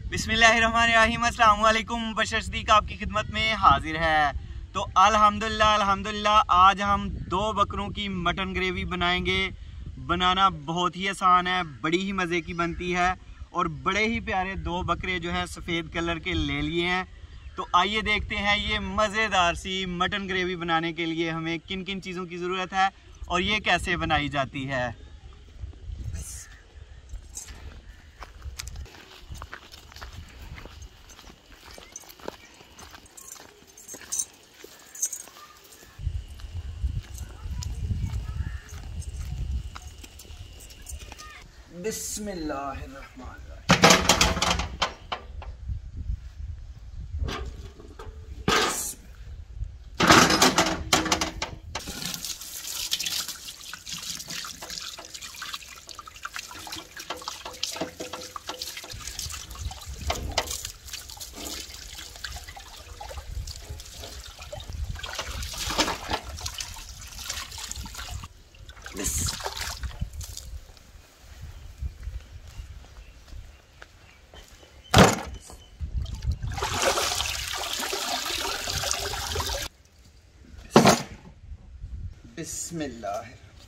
बिस्मिल्लाहिर्रहमानिर्रहीम, अस्सलाम वालेकुम। बशर सिद्दीक आपकी खिदमत में हाजिर है। तो अल्हम्दुलिल्लाह आज हम 2 बकरों की मटन ग्रेवी बनाएंगे। बनाना बहुत ही आसान है, बड़ी ही मज़े की बनती है और बड़े ही प्यारे 2 बकरे जो हैं सफ़ेद कलर के ले लिए हैं। तो आइए देखते हैं ये मज़ेदार सी मटन ग्रेवी बनाने के लिए हमें किन किन चीज़ों की ज़रूरत है और ये कैसे बनाई जाती है। बिस्मिल्लाहिर्रहमानिर्रहीम। बिस्मिल्लाह।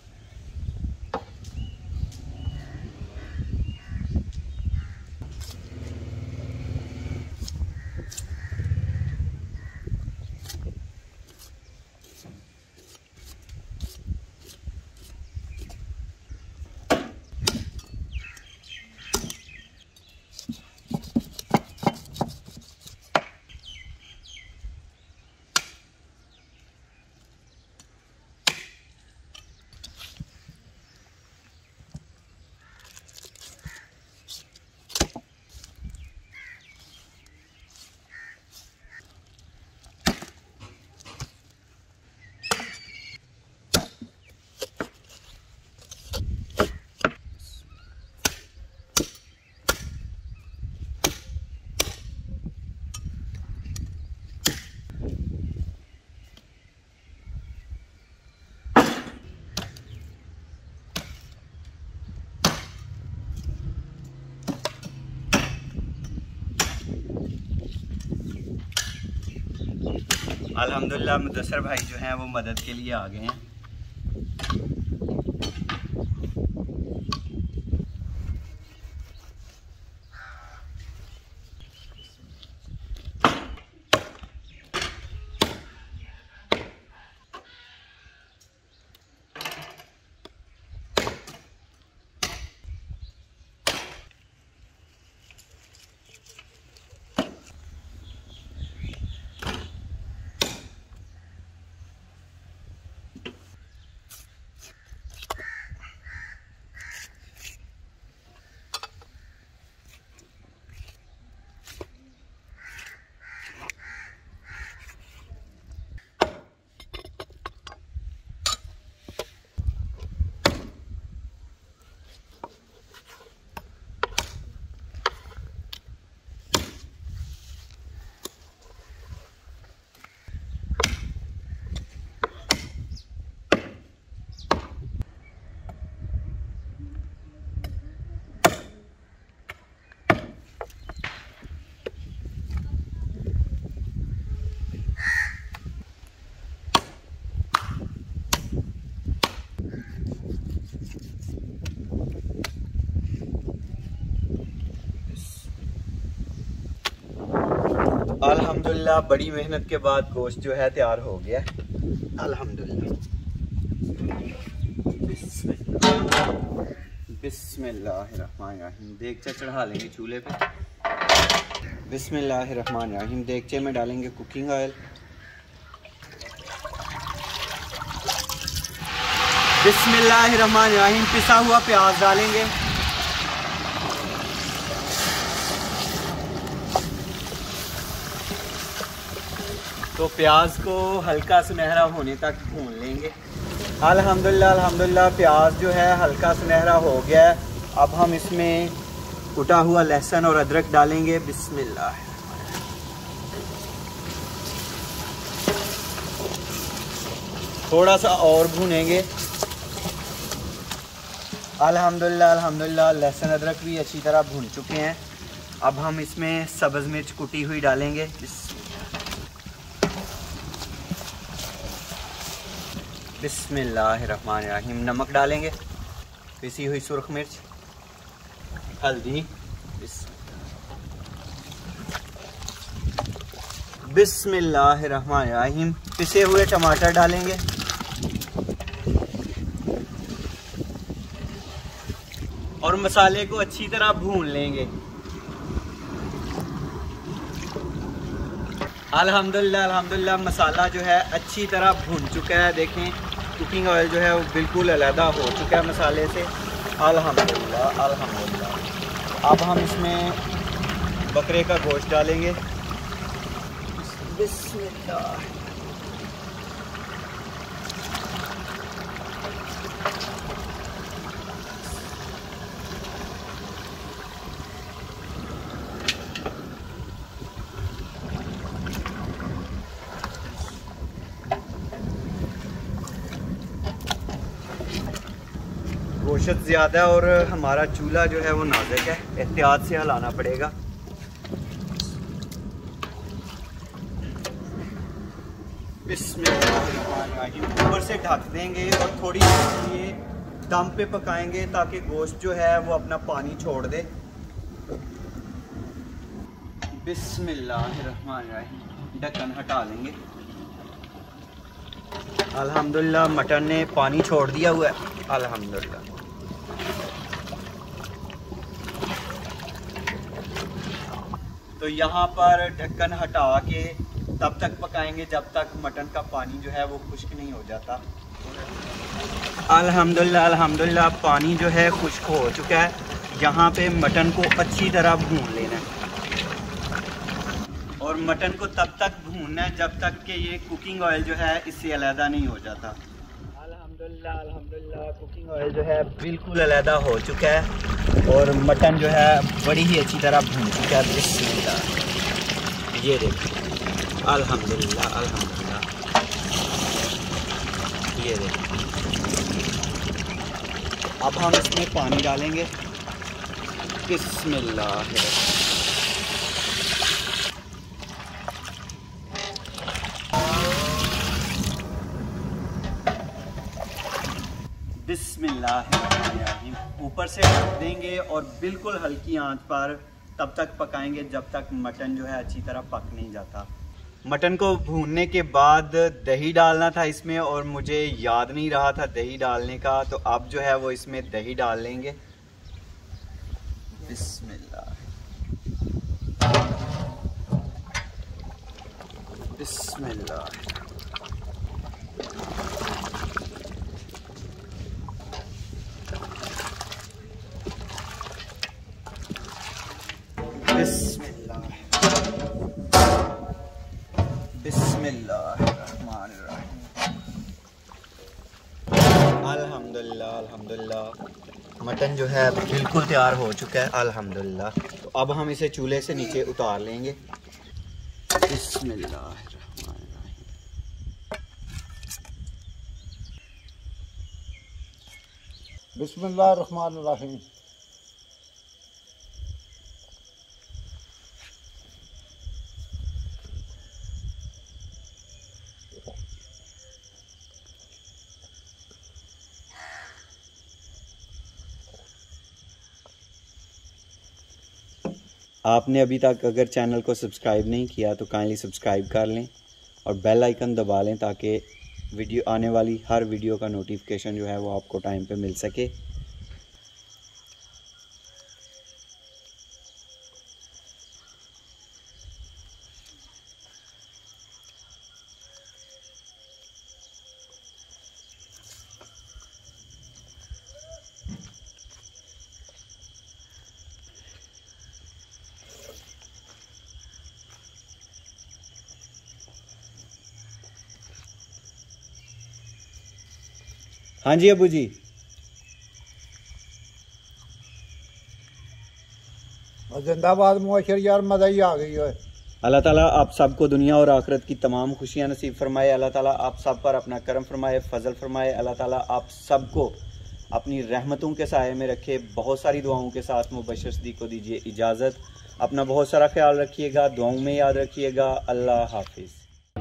अल्हम्दुलिल्लाह मुदस्सर भाई जो हैं वो मदद के लिए आ गए हैं। अल्हम्दुलिल्लाह बड़ी मेहनत के बाद गोश्त जो है तैयार हो गया। अल्हम्दुलिल्लाह। बिस्मिल्लाहिर्रहमानिर्रहीम। देगचा चढ़ा लेंगे चूल्हे पे। बिस्मिल्लाहिर्रहमानिर्रहीम। देगचे में डालेंगे कुकिंग ऑयल। बिस्मिल्लाहिर्रहमानिर्रहीम। पिसा हुआ प्याज डालेंगे। तो प्याज को हल्का सुनहरा होने तक भून लेंगे। अल्हम्दुलिल्लाह प्याज जो है हल्का सुनहरा हो गया है। अब हम इसमें कुटा हुआ लहसुन और अदरक डालेंगे। बिस्मिल्लाह। थोड़ा सा और भूनेंगे। अल्हम्दुलिल्लाह लहसुन अदरक भी अच्छी तरह भून चुके हैं। अब हम इसमें सब्ज़ मिर्च कुटी हुई डालेंगे। बिस्मिल्लाहिर्रहमानिर्रहीम। नमक डालेंगे, पिसी हुई सुर्ख मिर्च, हल्दी, बिस्मिल्लाहिर्रहमानिर्रहीम। पिसे हुए टमाटर डालेंगे और मसाले को अच्छी तरह भून लेंगे। अल्हम्दुलिल्लाह अल्हम्दुलिल्लाह मसाला जो है अच्छी तरह भून चुका है। देखें कुकिंग ऑयल जो है वो बिल्कुल अलहदा हो चुका है मसाले से। अल्हम्दुलिल्लाह अल्हम्दुलिल्लाह। अब हम इसमें बकरे का गोश्त डालेंगे। बिस्मिल्लाह। गोश्त ज़्यादा और हमारा चूल्हा जो है वो नाजुक है, एहतियात से हिलाना पड़ेगा। बिस्मिल्लाहिर्रहमानिर्रहीम। ऊपर से ढक देंगे और थोड़ी देर ये दम पे पकाएंगे ताकि गोश्त जो है वो अपना पानी छोड़ दे। बिस्मिल्लाहिर्रहमानिर्रहीम। ढक्कन हटा लेंगे। अल्हम्दुलिल्लाह मटन ने पानी छोड़ दिया हुआ है। अल्हम्दुलिल्लाह। तो यहाँ पर ढक्कन हटा के तब तक पकाएंगे जब तक मटन का पानी जो है वो खुश्क नहीं हो जाता। अल्हम्दुलिल्लाह अल्हम्दुलिल्लाह पानी जो है खुश्क हो चुका है। यहाँ पे मटन को अच्छी तरह भून लेना है और मटन को तब तक भूनना है जब तक कि ये कुकिंग ऑयल जो है इससे अलहदा नहीं हो जाता। अल्हम्दुलिल्लाह अल्हम्दुलिल्लाह कुकिंग ऑयल जो है बिल्कुल अलहदा हो चुका है और मटन जो है बड़ी ही अच्छी तरह भून चुका है। बिस्मिल्लाह। ये देखिए अल्हम्दुलिल्लाह अल्हम्दुलिल्लाह। ये देखिए। अब हम इसमें पानी डालेंगे। बिस्मिल्लाह। बिस्मिल्लाहिर्रहमानिर्रहीम। ऊपर से ढक देंगे और बिल्कुल हल्की आंच पर तब तक पकाएंगे जब तक मटन जो है अच्छी तरह पक नहीं जाता। मटन को भूनने के बाद दही डालना था इसमें और मुझे याद नहीं रहा था दही डालने का, तो अब जो है वो इसमें दही डाल लेंगे। बिस्मिल्लाह बिस्मिल्लाह। बिस्मिल्लाह बिस्मिल्लाहिर्रहमानिर्रहीम। अल्हम्दुलिल्लाह अल्हम्दुलिल्लाह मटन जो है बिल्कुल तैयार हो चुका है। अल्हम्दुलिल्लाह। तो अब हम इसे चूल्हे से नीचे उतार लेंगे। बिस्मिल्लाहिर्रहमानिर्रहीम। बिस्मिल्लाहिर्रहमानिर्रहीम। आपने अभी तक अगर चैनल को सब्सक्राइब नहीं किया तो काइंडली सब्सक्राइब कर लें और बेल आइकन दबा लें ताकि वीडियो आने वाली हर वीडियो का नोटिफिकेशन जो है वो आपको टाइम पे मिल सके। हाँ जी अबू जी। जिंदाबाद मुआशर यार, मज़ा ही आ गई है। अल्लाह ताला आप सबको दुनिया और आखिरत की तमाम खुशियाँ नसीब फरमाए। अल्लाह ताला आप सब पर अपना करम फरमाए, फजल फरमाए। अल्लाह ताला आप सबको अपनी रहमतों के साये में रखे। बहुत सारी दुआओं के साथ मुबश्शिर सदीक को दीजिए इजाज़त। अपना बहुत सारा ख्याल रखिएगा, दुआओं में याद रखिएगा। अल्लाह हाफिज़।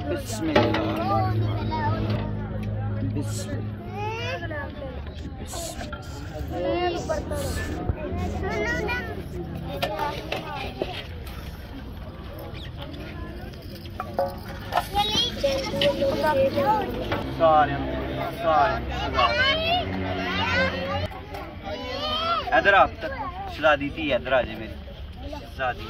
इधर आप शहजादी थी, इधर आ जाए मेरी शहजादी।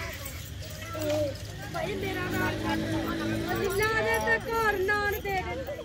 भाई मेरा नाम